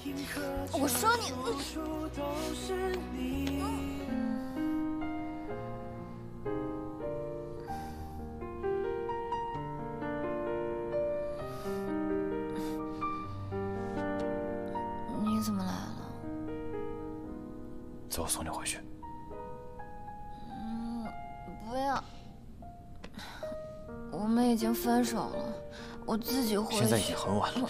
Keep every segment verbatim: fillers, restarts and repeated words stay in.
我说你，你怎么来了？ 走，我送你回去。 嗯，不要，我们已经分手了，我自己回去。 现在已经很晚了。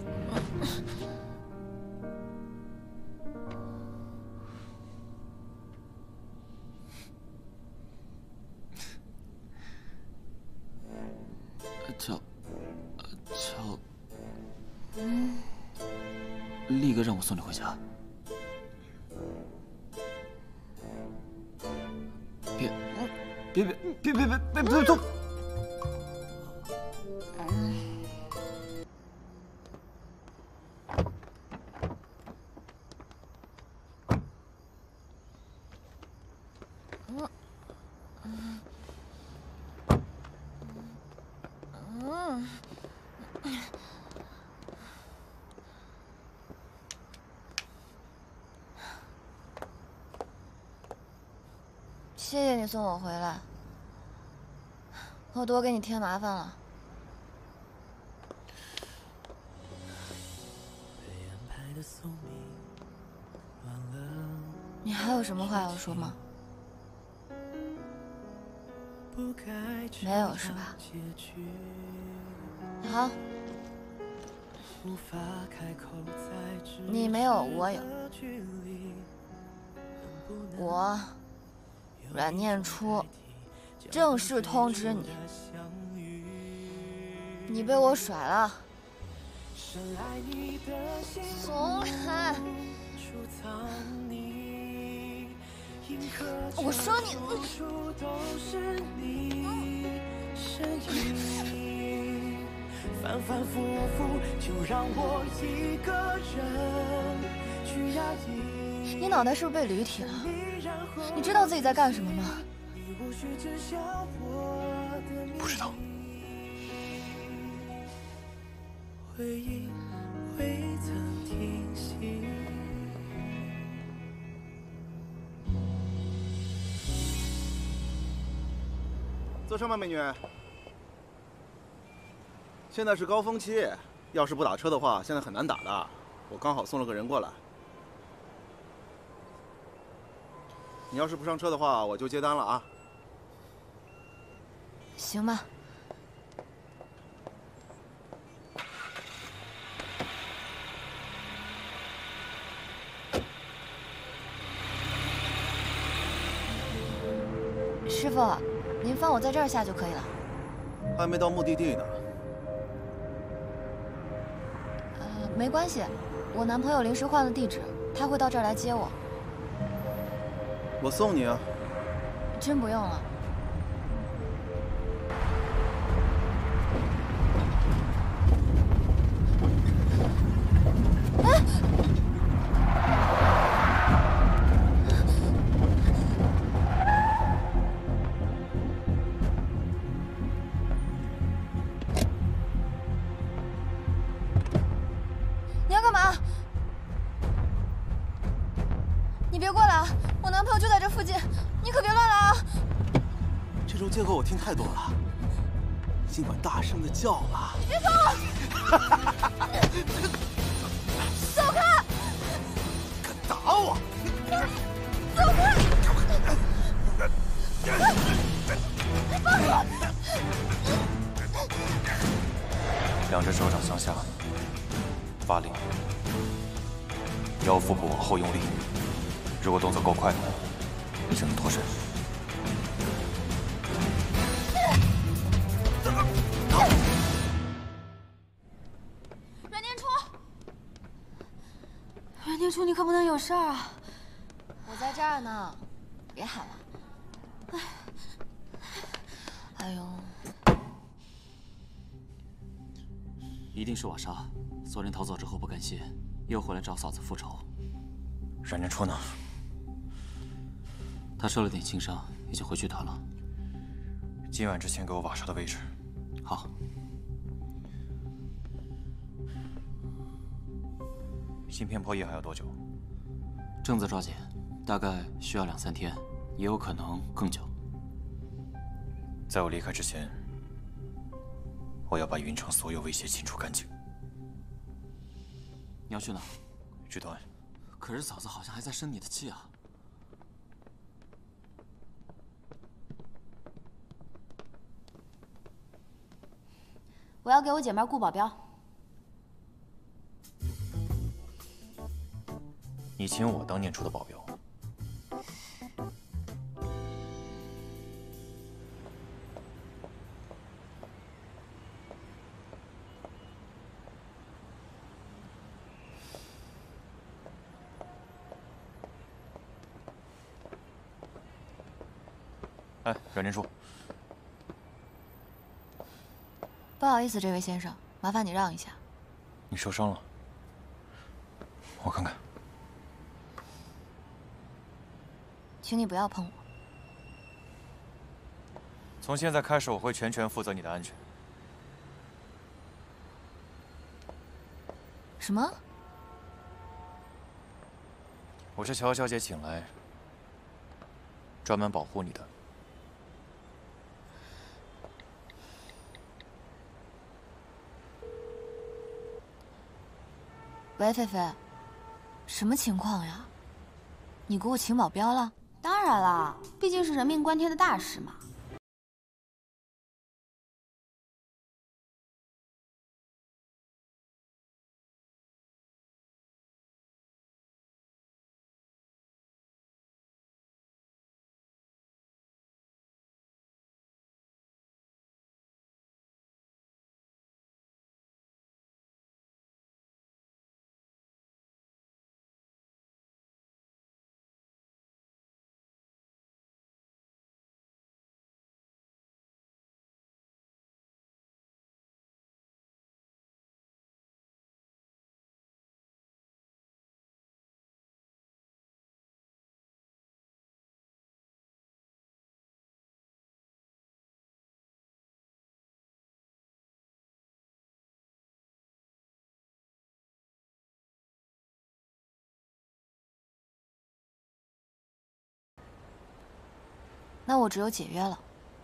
乔，乔，嗯，力哥让我送你回家。别，别别别别别别别动！ 谢谢你送我回来，我多给你添麻烦了。你还有什么话要说吗？没有是吧？好，你没有，我有。我。阮念初，正式通知你，你被我甩了。松开！我说你，反反复复，就让我一个人去压抑。你脑袋是不是被驴踢了？你知道自己在干什么吗？ 不知道。 坐上吧，美女。现在是高峰期，要是不打车的话，现在很难打的。我刚好送了个人过来。你要是不上车的话，我就接单了啊。 行吧。师傅，您放我在这儿下就可以了。 还没到目的地呢。 呃，没关系，我男朋友临时换了地址，他会到这儿来接我。 我送你啊。 真不用了。哎！你要干嘛？你别过来啊！我男朋友就在这附近。你可别乱来啊！ 这种借口我听太多了，今晚大声的叫了。 你别碰我！走开！ 敢打我！ 走开！放我！ 两只手掌向下，发力，腰腹部往后用力。如果动作够快的，你就能脱身。 阮念初，阮念初，你可不能有事儿啊！我在这儿呢，别喊了。哎，哎呦， 一定是瓦莎，昨天逃走之后不甘心，又回来找嫂子复仇。 阮念初呢？ 他受了点轻伤，已经回剧团了。 今晚之前给我瓦莎的位置。 好。 芯片破译还要多久？ 正在抓紧，大概需要两三天，也有可能更久。 在我离开之前，我要把云城所有威胁清除干净。 你要去哪？ 剧团。 可是嫂子好像还在生你的气啊。 我要给我姐妹雇保镖。 你请我当念初的保镖。哎，阮念初， 不好意思，这位先生，麻烦你让一下。 你受伤了？我看看。 请你不要碰我。 从现在开始，我会全权负责你的安全。 什么？ 我是乔小姐请来，专门保护你的。 喂，菲菲，什么情况呀？你给我请保镖了？ 当然啦，毕竟是人命关天的大事嘛。 那我只有解约了。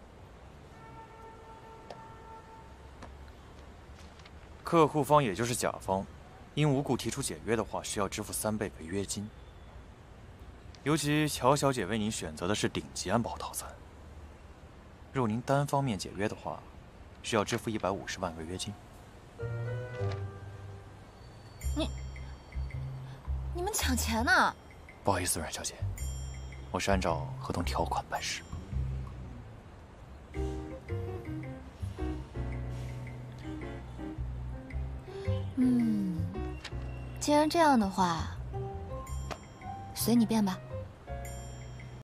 客户方也就是甲方，因无故提出解约的话，需要支付三倍违约金。尤其乔小姐为您选择的是顶级安保套餐，若您单方面解约的话，需要支付一百五十万违约金。 你，你们抢钱呢？ 不好意思，阮小姐，我是按照合同条款办事。 嗯，既然这样的话，随你便吧。